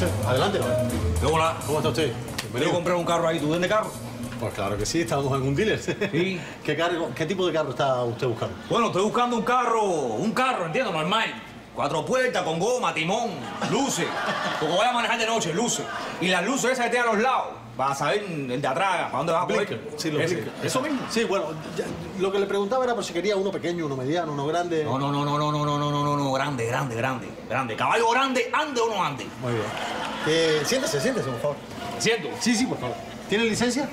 Adelante, ¿no? Hola. ¿Cómo está usted? Yo compré un carro ahí. ¿Tú vendes carro? Pues claro que sí, estamos en un dealer. Sí. ¿Qué tipo de carro está usted buscando? Bueno, estoy buscando un carro, entiendo, normal. 4 puertas, con goma, timón, luces. Porque voy a manejar de noche, luces. Y las luces esas que tienen a los lados, para saber el de atrás, para dónde va a poder. Sí, los Ese. blinkers. Eso mismo. Sí, bueno, lo que le preguntaba era por si quería uno pequeño, uno mediano, uno grande. No, grande. Caballo grande, ande o no ande. Muy bien. Siéntese, por favor. ¿Siento? Sí, por favor. ¿Tiene licencia?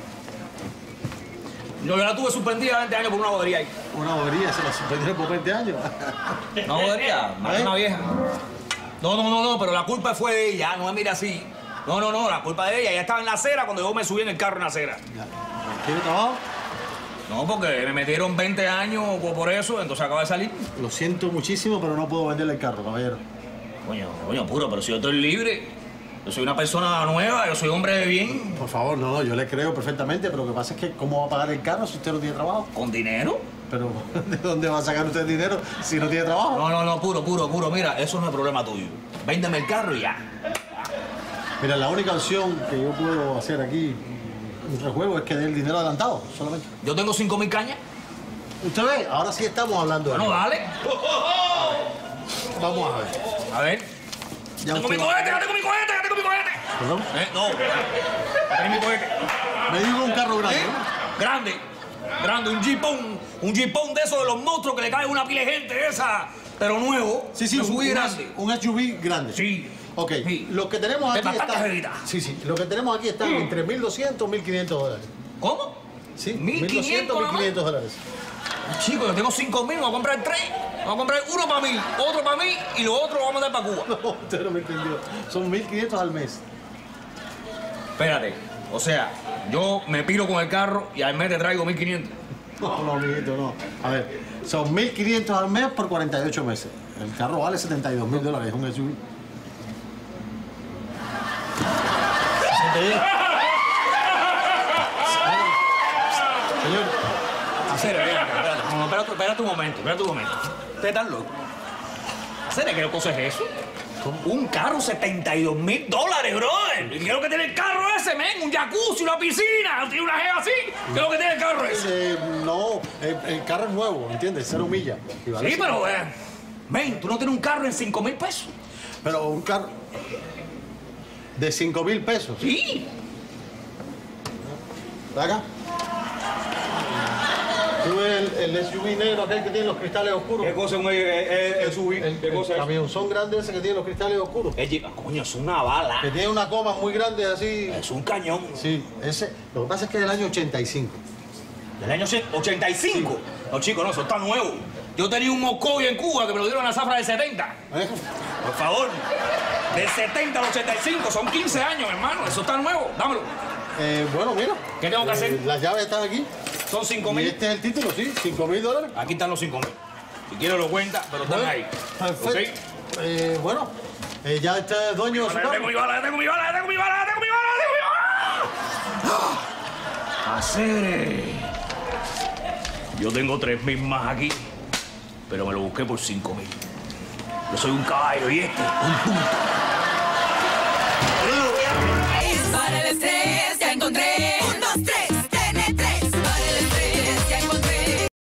Yo la tuve suspendida 20 años por una bobería ahí. Una bobería, se la suspendieron por 20 años. ¿Una bobería? Una vieja. No, pero la culpa fue de ella, no me mire así. No, la culpa de ella. Ella estaba en la acera cuando yo me subí en el carro en la acera. ¿Tiene trabajo? No, porque me metieron 20 años por eso, entonces acaba de salir. Lo siento muchísimo, pero no puedo venderle el carro, caballero. Coño, puro, pero si yo estoy libre. Yo soy una persona nueva, yo soy hombre de bien. Por favor, no, yo le creo perfectamente, pero lo que pasa es que ¿cómo va a pagar el carro si usted no tiene trabajo? ¿Con dinero? Pero ¿de dónde va a sacar usted el dinero si no tiene trabajo? No, puro. Mira, eso no es problema tuyo. Véndeme el carro y ya. Mira, la única opción que yo puedo hacer aquí, un rejuego, es que dé el dinero adelantado, solamente. Yo tengo 5.000 cañas. ¿Usted ve? Ahora sí estamos hablando de Bueno, dale. Vamos a ver. A ver. Ya tengo mi usted- cohete. ¿Perdón? No. Tengo mi cohete. Me digo un carro grande, ¿no? Grande, un jeepón de esos de los monstruos que le cae una pila de gente esa, pero nuevo. Sí, un SUV grande. un SUV grande. Sí. Ok, Sí. lo que tenemos De aquí bastante está... jevita. Sí, lo que tenemos aquí está entre 1.200 y 1.500 dólares. ¿Cómo? Sí, 1.500 1.200, 1.500 dólares. Chico, yo tengo 5.000, me voy a comprar 3. Me voy a comprar uno para mí, otro para mí y los otros lo vamos a mandar para Cuba. No, usted no me entendió. Son 1.500 al mes. Espérate, o sea, yo me piro con el carro y al mes te traigo 1.500. No, amiguito, no. A ver, son 1.500 al mes por 48 meses. El carro vale 72.000 dólares, es un SUV. ¿Se siente bien? Señor, Hacer, espérate un momento. ¿Usted está loco? ¿Hacer qué cosa es eso? Un carro, 72.000 dólares, brother. ¿Y qué es lo que tiene el carro ese, men? Un jacuzzi, una piscina, tiene una jeva así. ¿Qué es lo que tiene el carro ese? no, el carro es nuevo, ¿entiendes? 0 millas. Y vale Sí, pero, men, tú no tienes un carro en 5.000 pesos. Pero un carro de 5.000 pesos. Sí. ¿Ven acá? ¿Tú ves el SUV negro aquel que tiene los cristales oscuros? ¿Qué cosa es un SUV? ¿Qué cosa El es eso? camionzón grande ese que tiene los cristales oscuros. Coño, es una bala. Que tiene una coma muy grande así. Es un cañón. Sí, ese. Lo que pasa es que es del año 85. ¿Del año 85? No, chico, no, eso está nuevo. Yo tenía un Moscovy en Cuba que me lo dieron a la zafra del 70. ¿Eh? Por favor. Del 70 al 85, son 15 años, hermano. Eso está nuevo. Dámelo. Bueno, mira. ¿Qué tengo que hacer? Las llaves están aquí. Son Y 5.000. este es el título, sí. 5.000 dólares. Aquí están los 5.000. Si quieres lo cuenta, pero están ahí. Perfecto. ¿Ok? Bueno, ya este es dueño de su Ya carro. tengo mi bala. Hacer. Yo tengo 3.000 más aquí, pero me lo busqué por 5.000. Yo soy un caballo y este, un punto. Es para el estrés, ya encontré